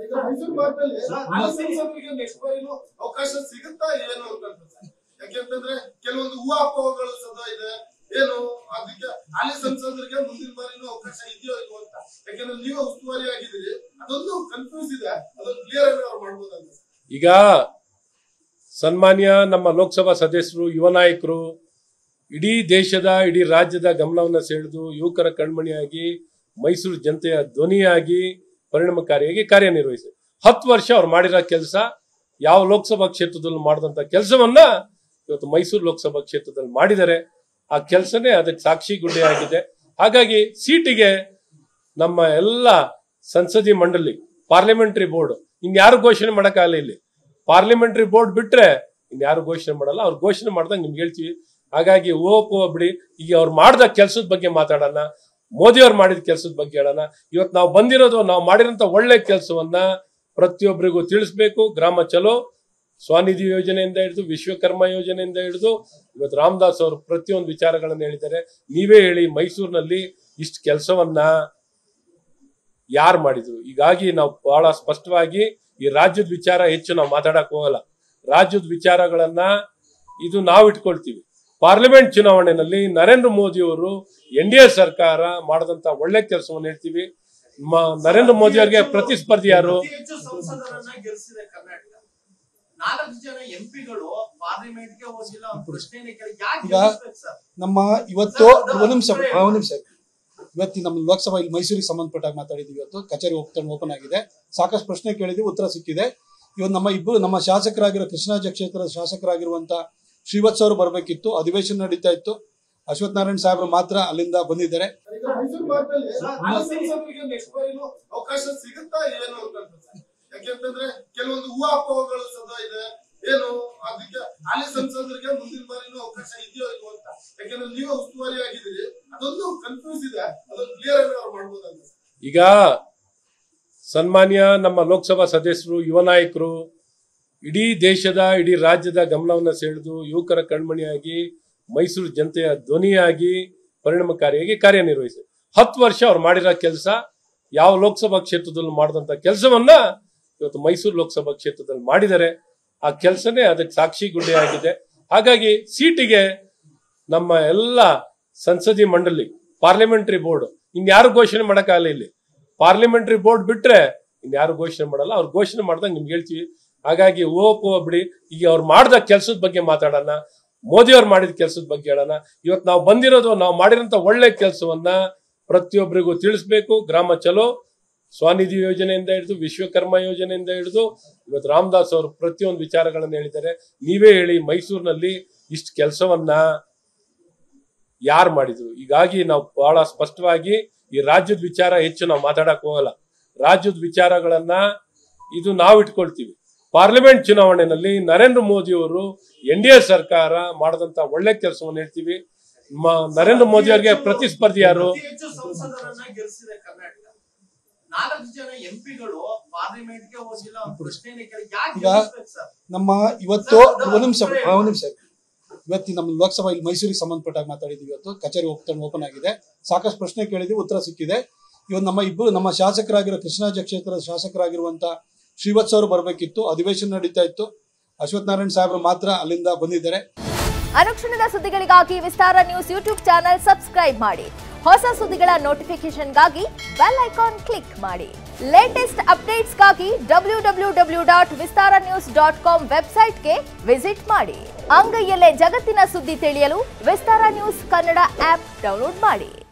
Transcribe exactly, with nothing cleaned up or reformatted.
ಮೈಸೂರು ಭಾಗದಲ್ಲಿ ಸಂಸದರಿಗೆ ನೆಕ್ಸ್ಟ್ ಬಾರಿನೂ ಅವಕಾಶ ಸಿಗುತ್ತಾ ಏನು ಅಂತ ಯಾಕೆಂತಂದ್ರೆ ಕೆಲವೊಂದು ಊಹಾಪೋಹಗಳು ಸದಾ ಇದೆ ಏನು ಅದಕ್ಕೆ ಹಾಲಿ ಸಂಸದರಿಗೆ ಮುಂದಿನ ಬಾರಿನೂ ಅವಕಾಶ ಇದೆಯೋ ಇಲ್ವೋ ಅಂತ ಯಾಕೆಂದ್ರೆ ನೀವು ಉಸ್ತುವಾರಿ ಆಗಿದ್ದೀರಿ ಅದೊಂದು ಕನ್ಫ್ಯೂಸ್ ಇದೆ ಅದೊಂದು ಕ್ಲಿಯರ್ ಆಗಿ ಅವ್ರು ಮಾಡ್ಬೋದಂತ. ಈಗ ಸನ್ಮಾನ್ಯ ನಮ್ಮ ಲೋಕಸಭಾ ಸದಸ್ಯರು ಯುವ ನಾಯಕರು ಇಡೀ ದೇಶದ ಇಡೀ ರಾಜ್ಯದ ಗಮನವನ್ನು ಸೆಳೆದು ಯುವಕರ ಕಣ್ಮಣಿಯಾಗಿ ಮೈಸೂರು ಜನತೆಯ ಧ್ವನಿಯಾಗಿ ಪರಿಣಾಮಕಾರಿಯಾಗಿ ಕಾರ್ಯನಿರ್ವಹಿಸಿ ಹತ್ತು ವರ್ಷ ಅವ್ರು ಮಾಡಿರೋ ಕೆಲಸ ಯಾವ ಲೋಕಸಭಾ ಕ್ಷೇತ್ರದಲ್ಲಿ ಮಾಡಿದಂತ ಕೆಲಸವನ್ನ ಇವತ್ತು ಮೈಸೂರು ಲೋಕಸಭಾ ಕ್ಷೇತ್ರದಲ್ಲಿ ಮಾಡಿದ್ದಾರೆ. ಆ ಕೆಲಸನೇ ಅದಕ್ಕೆ ಸಾಕ್ಷಿ ಗುಡ್ಡೆ ಆಗಿದೆ. ಹಾಗಾಗಿ ಸೀಟಿಗೆ ನಮ್ಮ ಎಲ್ಲ ಸಂಸದೀಯ ಮಂಡಳಿ ಪಾರ್ಲಿಮೆಂಟರಿ ಬೋರ್ಡ್ ಇನ್ಯಾರು ಘೋಷಣೆ ಮಾಡಕ್ಕಾಗಲ್ಲ. ಇಲ್ಲಿ ಪಾರ್ಲಿಮೆಂಟರಿ ಬೋರ್ಡ್ ಬಿಟ್ರೆ ಇನ್ಯಾರು ಘೋಷಣೆ ಮಾಡಲ್ಲ. ಅವ್ರು ಘೋಷಣೆ ಮಾಡ್ದಂಗೆ ನಿಮ್ಗೆ ಹೇಳ್ತೀವಿ. ಹಾಗಾಗಿ ಓಪೋ ಬಿಡಿ, ಈಗ ಅವ್ರು ಮಾಡಿದ ಕೆಲಸದ ಬಗ್ಗೆ ಮಾತಾಡೋಣ, ಮೋದಿ ಅವ್ರು ಮಾಡಿದ ಕೆಲಸದ ಬಗ್ಗೆ ಹೇಳೋಣ. ಇವತ್ತು ನಾವು ಬಂದಿರೋದು ನಾವು ಮಾಡಿರೋಂಥ ಒಳ್ಳೆ ಕೆಲಸವನ್ನ ಪ್ರತಿಯೊಬ್ಬರಿಗೂ ತಿಳಿಸ್ಬೇಕು. ಗ್ರಾಮ ಚಲೋ ಸ್ವಾನಿಧಿ ಯೋಜನೆಯಿಂದ ಹಿಡಿದು ವಿಶ್ವಕರ್ಮ ಯೋಜನೆಯಿಂದ ಹಿಡಿದು ಇವತ್ತು ರಾಮದಾಸ್ ಅವರು ಪ್ರತಿಯೊಂದು ವಿಚಾರಗಳನ್ನು ಹೇಳಿದ್ದಾರೆ. ನೀವೇ ಹೇಳಿ ಮೈಸೂರಿನಲ್ಲಿ ಇಷ್ಟು ಕೆಲಸವನ್ನ ಯಾರು ಮಾಡಿದ್ರು? ಹೀಗಾಗಿ ನಾವು ಬಹಳ ಸ್ಪಷ್ಟವಾಗಿ ಈ ರಾಜ್ಯದ ವಿಚಾರ ಹೆಚ್ಚು ನಾವು ಮಾತಾಡಕ್ ಹೋಗಲ್ಲ. ರಾಜ್ಯದ ವಿಚಾರಗಳನ್ನ ಇದು ನಾವು ಇಟ್ಕೊಳ್ತೀವಿ. ಪಾರ್ಲಿಮೆಂಟ್ ಚುನಾವಣೆಯಲ್ಲಿ ನರೇಂದ್ರ ಮೋದಿ ಅವರು ಎನ್ ಡಿ ಎ ಸರ್ಕಾರ ಮಾಡದಂತ ಒಳ್ಳೆ ಕೆಲಸವನ್ನು ಹೇಳ್ತೀವಿ. ನರೇಂದ್ರ ಮೋದಿ ಅವರಿಗೆ ಪ್ರತಿಸ್ಪರ್ಧಿ ಯಾರು? ನಮ್ಮ ಇವತ್ತು ಒಂದು ನಿಮಿಷ ಒಂದು ನಿಮಿಷ ಇವತ್ತಿ ನಮ್ಮ ಲೋಕಸಭಾ ಇಲ್ಲಿ ಮೈಸೂರಿಗೆ ಸಂಬಂಧಪಟ್ಟಾಗ ಮಾತಾಡಿದ್ವಿ. ಇವತ್ತು ಕಚೇರಿ ಓಪನ್ ಓಪನ್ ಆಗಿದೆ. ಸಾಕಷ್ಟು ಪ್ರಶ್ನೆ ಕೇಳಿದ್ವಿ, ಉತ್ತರ ಸಿಕ್ಕಿದೆ. ಇವತ್ತು ನಮ್ಮ ಇಬ್ಬರು ನಮ್ಮ ಶಾಸಕರಾಗಿರೋ ಕೃಷ್ಣರಾಜ ಕ್ಷೇತ್ರದ ಶಾಸಕರಾಗಿರುವಂತ ಶ್ರೀವತ್ಸ ಅವರು ಬರಬೇಕಿತ್ತು. ಅಧಿವೇಶನ ನಡೀತಾ ಇತ್ತು. ಅಶ್ವಥ್ ನಾರಾಯಣ ಸಾಹೇಬರು ಮಾತ್ರ ಅಲ್ಲಿಂದ ಬಂದಿದ್ದಾರೆ. ಮೈಸೂರು ಭಾಗದಲ್ಲಿ ಸಂಸದರಿಗೆ ನೆಕ್ಸ್ಟ್ ಬಾರಿನೂ ಅವಕಾಶ ಸಿಗುತ್ತಾ ಏನು ಅಂತ ಯಾಕೆಂತಂದ್ರೆ ಕೆಲವೊಂದು ಊಹಾಪೋಹಗಳು ಸದಾ ಇದೆ ಏನು ಅದಕ್ಕೆ ಹಾಲಿ ಸಂಸದರಿಗೆ ಮುಂದಿನ ಬಾರಿನೂ ಅವಕಾಶ ಇದೆಯೋ ಇಲ್ವೋ ಅಂತ ಯಾಕೆಂದ್ರೆ ನೀವು ಉಸ್ತುವಾರಿ ಆಗಿದ್ದೀರಿ ಅದೊಂದು ಕನ್ಫ್ಯೂಸ್ ಇದೆ ಅದೊಂದು ಕ್ಲಿಯರ್ ಆಗಿ ಅವ್ರು ಮಾಡ್ಬೋದಂತ. ಈಗ ಸನ್ಮಾನ್ಯ ನಮ್ಮ ಲೋಕಸಭಾ ಸದಸ್ಯರು ಯುವ ನಾಯಕರು ಇಡೀ ದೇಶದ ಇಡೀ ರಾಜ್ಯದ ಗಮನವನ್ನು ಸೆಳೆದು ಯುವಕರ ಕಣ್ಮಣಿಯಾಗಿ ಮೈಸೂರು ಜನತೆಯ ಧ್ವನಿಯಾಗಿ ಪರಿಣಾಮಕಾರಿಯಾಗಿ ಕಾರ್ಯನಿರ್ವಹಿಸಿ ಹತ್ತು ವರ್ಷ ಅವ್ರು ಮಾಡಿರೋ ಕೆಲಸ ಯಾವ ಲೋಕಸಭಾ ಕ್ಷೇತ್ರದಲ್ಲಿ ಮಾಡಿದಂತ ಕೆಲಸವನ್ನ ಇವತ್ತು ಮೈಸೂರು ಲೋಕಸಭಾ ಕ್ಷೇತ್ರದಲ್ಲಿ ಮಾಡಿದ್ದಾರೆ. ಆ ಕೆಲಸನೇ ಅದಕ್ಕೆ ಸಾಕ್ಷಿ ಗುಡ್ಡೆ ಆಗಿದೆ. ಹಾಗಾಗಿ ಸೀಟಿಗೆ ನಮ್ಮ ಎಲ್ಲ ಸಂಸದೀಯ ಮಂಡಳಿ ಪಾರ್ಲಿಮೆಂಟರಿ ಬೋರ್ಡ್ ಇನ್ಯಾರು ಘೋಷಣೆ ಮಾಡಕ್ಕಾಗಲ್ಲ. ಇಲ್ಲಿ ಪಾರ್ಲಿಮೆಂಟರಿ ಬೋರ್ಡ್ ಬಿಟ್ರೆ ಇನ್ಯಾರು ಘೋಷಣೆ ಮಾಡಲ್ಲ. ಅವ್ರು ಘೋಷಣೆ ಮಾಡ್ದಂಗೆ ನಿಮ್ಗೆ ಹೇಳ್ತೀವಿ. ಹಾಗಾಗಿ ಓಪೋ ಬಿಡಿ, ಈಗ ಅವ್ರು ಮಾಡಿದ ಕೆಲಸದ ಬಗ್ಗೆ ಮಾತಾಡೋಣ, ಮೋದಿ ಅವ್ರು ಮಾಡಿದ ಕೆಲಸದ ಬಗ್ಗೆ ಹೇಳೋಣ. ಇವತ್ತು ನಾವು ಬಂದಿರೋದು ನಾವು ಮಾಡಿರೋಂಥ ಒಳ್ಳೆ ಕೆಲಸವನ್ನ ಪ್ರತಿಯೊಬ್ಬರಿಗೂ ತಿಳಿಸ್ಬೇಕು. ಗ್ರಾಮ ಚಲೋ ಸ್ವಾನಿಧಿ ಯೋಜನೆಯಿಂದ ಹಿಡಿದು ವಿಶ್ವಕರ್ಮ ಯೋಜನೆಯಿಂದ ಹಿಡಿದು ಇವತ್ತು ರಾಮದಾಸ್ ಅವರು ಪ್ರತಿಯೊಂದು ವಿಚಾರಗಳನ್ನು ಹೇಳಿದ್ದಾರೆ. ನೀವೇ ಹೇಳಿ ಮೈಸೂರಿನಲ್ಲಿ ಇಷ್ಟು ಕೆಲಸವನ್ನ ಯಾರು ಮಾಡಿದ್ರು? ಹೀಗಾಗಿ ನಾವು ಬಹಳ ಸ್ಪಷ್ಟವಾಗಿ ಈ ರಾಜ್ಯದ ವಿಚಾರ ಹೆಚ್ಚು ನಾವು ಮಾತಾಡಕ್ ಹೋಗಲ್ಲ. ರಾಜ್ಯದ ವಿಚಾರಗಳನ್ನ ಇದು ನಾವು ಇಟ್ಕೊಳ್ತೀವಿ. ಪಾರ್ಲಿಮೆಂಟ್ ಚುನಾವಣೆಯಲ್ಲಿ ನರೇಂದ್ರ ಮೋದಿ ಅವರು ಎನ್ ಡಿ ಎ ಸರ್ಕಾರ ಮಾಡದಂತ ಒಳ್ಳೆ ಕೆಲಸವನ್ನು ಹೇಳ್ತೀವಿ. ನರೇಂದ್ರ ಮೋದಿ ಅವರಿಗೆ ಪ್ರತಿಸ್ಪರ್ಧಿ ಯಾರು? ನಮ್ಮ ಇವತ್ತು ಒಂದು ನಿಮಿಷ ಒಂದು ನಿಮಿಷ ಇವತ್ತಿ ನಮ್ಮ ಲೋಕಸಭಾ ಇಲ್ಲಿ ಮೈಸೂರಿಗೆ ಸಂಬಂಧಪಟ್ಟಾಗ ಮಾತಾಡಿದ್ವಿ. ಇವತ್ತು ಕಚೇರಿ ಓಪನ್ ಓಪನ್ ಆಗಿದೆ. ಸಾಕಷ್ಟು ಪ್ರಶ್ನೆ ಕೇಳಿದ್ವಿ, ಉತ್ತರ ಸಿಕ್ಕಿದೆ. ಇವತ್ತು ನಮ್ಮ ಇಬ್ಬರು ನಮ್ಮ ಶಾಸಕರಾಗಿರೋ ಕೃಷ್ಣರಾಜ ಕ್ಷೇತ್ರದ ಶಾಸಕರಾಗಿರುವಂತ ಶ್ರೀವತ್ಸ ಅವರು ಬರಬೇಕಿತ್ತು. ಅಧಿವೇಶನ ನಡೀತಾ ಇತ್ತು. ಅಶ್ವಥ್ ನಾರಾಯಣ ಸಾಹೇಬರು ಮಾತ್ರ ಅಲ್ಲಿಂದ ಬಂದಿದ್ದಾರೆ. ಅನುಕ್ಷಣದ ಸುದ್ದಿಗಳಿಗಾಗಿ Vistara news YouTube channel subscribe ಮಾಡಿ. ಹೊಸ ಸುದ್ದಿಗಳ ನೋಟಿಫಿಕೇಶನ್ಗಾಗಿ ಬೆಲ್ ಐಕಾನ್ ಕ್ಲಿಕ್ ಮಾಡಿ. ಲೇಟೆಸ್ಟ್ ಅಪ್ಡೇಟ್ಸ್ಗಾಗಿ W W W dot Vistara news dot com ವೆಬ್ಸೈಟ್ಗೆ ವಿಸಿಟ್ ಮಾಡಿ. ಅಂಗೈಯಲ್ಲೇ ಜಗತ್ತಿನ ಸುದ್ದಿ ತಿಳಿಯಲು Vistara news Kannada app download ಮಾಡಿ.